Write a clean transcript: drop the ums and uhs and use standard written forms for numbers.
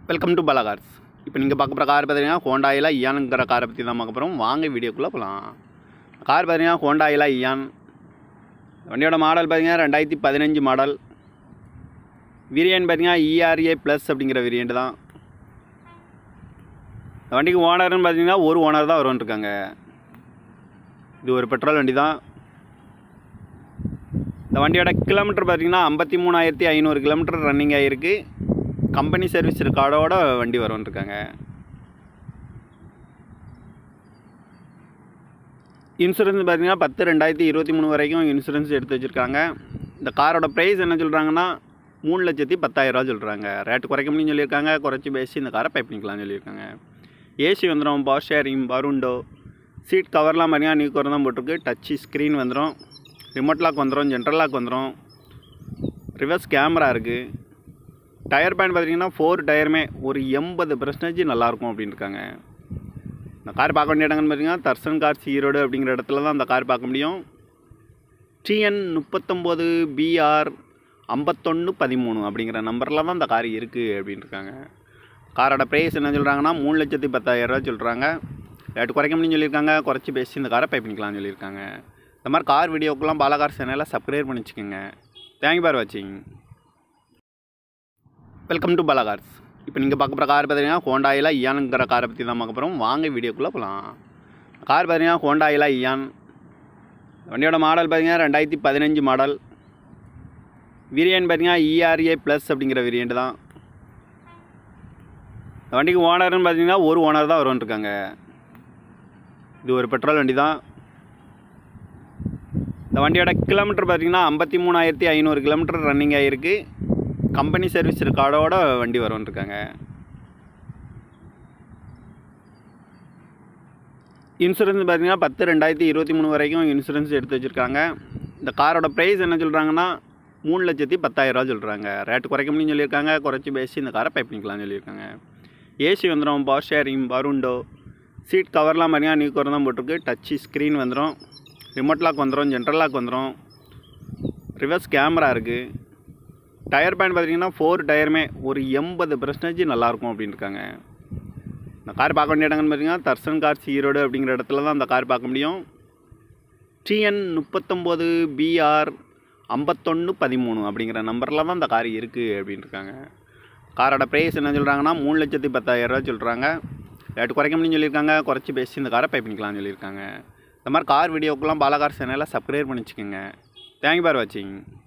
Welcome to Bala cars. இப்போ நீங்கள் பார்க்க போகிற கார் பார்த்தீங்கன்னா ஹோண்டாயில் இயானுங்கிற காரை பற்றி தான் பார்க்க போகிறோம். வாங்க வீடியோக்குள்ளே போகலாம். கார் பார்த்தீங்கன்னா ஹோண்டாயில் இயான். வண்டியோட மாடல் பார்த்தீங்கன்னா 2015 மாடல். வேரியன்ட் பார்த்தீங்கன்னா ERA ப்ளஸ் அப்படிங்கிற வேரியன்ட் தான். இந்த வண்டிக்கு ஓனர்னு பார்த்தீங்கன்னா ஒரு ஓனர் தான் வரும்னு இருக்காங்க. இது ஒரு பெட்ரோல் வண்டி தான். இந்த வண்டியோட கிலோமீட்டர் பார்த்தீங்கன்னா 53,500 கிலோமீட்டர் ரன்னிங் ஆகிருக்கு. கம்பெனி சர்வீஸ் ரெக்கார்டோட வண்டி வரும்னு இருக்காங்க. இன்சூரன்ஸ் பார்த்தீங்கன்னா 10/2023 வரைக்கும் இன்சூரன்ஸ் எடுத்து வச்சுருக்காங்க. இந்த காரோட ப்ரைஸ் என்ன சொல்கிறாங்கன்னா 3,10,000 சொல்கிறாங்க. ரேட்டு குறைக்க முடியும்னு சொல்லியிருக்காங்க. குறைச்சி பேசி இந்த காரை பை பண்ணிக்கலாம்னு சொல்லியிருக்காங்க. ஏசி வந்துடும், பவர் ஷேரிங், பருண்டோ, சீட் கவர்லாம் பார்த்தீங்கன்னா நியூ கவர் தான் போட்டிருக்கு. டச்சு ஸ்க்ரீன் வந்துடும், ரிமோட் லாக் வந்துடும், ஜென்ரல் லாக் வந்துடும், ரிவர்ஸ் கேமரா இருக்குது. டயர் பேண்ட் பார்த்தீங்கன்னா 4 டயருமே ஒரு 80% நல்லாயிருக்கும் அப்படின்னு இருக்காங்க. இந்த கார் பார்க்க வேண்டிய இடங்கள்னு பார்த்தீங்கன்னா தர்சன் கார்ஸ் ஈரோடு அப்படிங்கிற இடத்துல தான் அந்த கார் பார்க்க முடியும். TN 39BR 5113 அப்படிங்கிற நம்பரில் தான் இந்த கார் இருக்குது அப்படின்னு இருக்காங்க. காரோட ப்ரைஸ் என்ன சொல்கிறாங்கன்னா 3,10,000 சொல்கிறாங்க. ரேட்டு குறைக்க முடியும்னு சொல்லியிருக்காங்க. குறைச்சி பேசி இந்த காரை பை பண்ணிக்கலாம்னு சொல்லியிருக்காங்க. இந்த மாதிரி கார் வீடியோக்கெல்லாம் பாலா கார் சேனலை சப்ஸ்கிரைப் பண்ணி வச்சுக்கோங்க. தேங்க்யூ ஃபார் வாட்சிங். Welcome to Bala cars. இப்போ நீங்கள் பார்க்க போகிற கார் பார்த்தீங்கன்னா ஹோண்டாயில் இயானுங்கிற காரை பற்றி தான் பார்க்க போகிறோம். வாங்க வீடியோக்குள்ளே போகலாம். கார் பார்த்தீங்கன்னா ஹோண்டாயில் இயான். வண்டியோட மாடல் பார்த்தீங்கன்னா 2015 மாடல். வேரியன்ட் பார்த்தீங்கன்னா ERA ப்ளஸ் அப்படிங்கிற வேரியன்ட் தான். இந்த வண்டிக்கு ஓனர்னு பார்த்தீங்கன்னா ஒரு ஓனர் தான் வரும்னு இருக்காங்க. இது ஒரு பெட்ரோல் வண்டி தான். இந்த வண்டியோட கிலோமீட்டர் பார்த்தீங்கன்னா 53,500 கிலோமீட்டர் ரன்னிங் ஆகிருக்கு. கம்பெனி சர்வீஸ் ரெக்கார்டோட வண்டி வரும்னு இருக்காங்க. இன்சூரன்ஸ் பார்த்தீங்கன்னா 10/2023 வரைக்கும் இன்சூரன்ஸ் எடுத்து வச்சுருக்காங்க. இந்த காரோட ப்ரைஸ் என்ன சொல்கிறாங்கன்னா 3,10,000 சொல்கிறாங்க. ரேட்டு குறைக்க முடியும்னு சொல்லியிருக்காங்க. குறைச்சி பேசி இந்த காரை பை பண்ணிக்கலாம்னு சொல்லியிருக்காங்க. ஏசி வந்துடும், பவர் ஷேரிங், பருண்டோ, சீட் கவர்லாம் பார்த்தீங்கன்னா நியூ கவர் தான் போட்டிருக்கு. டச்சு ஸ்க்ரீன் வந்துடும், ரிமோட் லாக் வந்துடும், ஜென்ரல் லாக் வந்துடும், ரிவர்ஸ் கேமரா இருக்குது. டயர் பேண்ட் பார்த்தீங்கன்னா 4 டயருமே ஒரு 80% நல்லாயிருக்கும் அப்படின்னு இருக்காங்க. இந்த கார் பார்க்க வேண்டிய இடங்கள்னு பார்த்தீங்கன்னா தர்சன் கார்ஸ் ஈரோடு அப்படிங்கிற இடத்துல தான் அந்த கார் பார்க்க முடியும். TN 39BR 5113 அப்படிங்கிற நம்பரில் தான் இந்த கார் இருக்குது அப்படின்னு இருக்காங்க. காரோட ப்ரைஸ் என்ன சொல்கிறாங்கன்னா 3,10,000 சொல்கிறாங்க. ரேட்டு குறைக்க முடியும்னு சொல்லியிருக்காங்க. குறைச்சி பேசி இந்த காரை பை பண்ணிக்கலாம்னு சொல்லியிருக்காங்க. இந்த மாதிரி கார் வீடியோக்கெல்லாம் பாலா கார் சேனலை சப்ஸ்கிரைப் பண்ணி வச்சுக்கோங்க. தேங்க்யூ ஃபார் வாட்சிங்.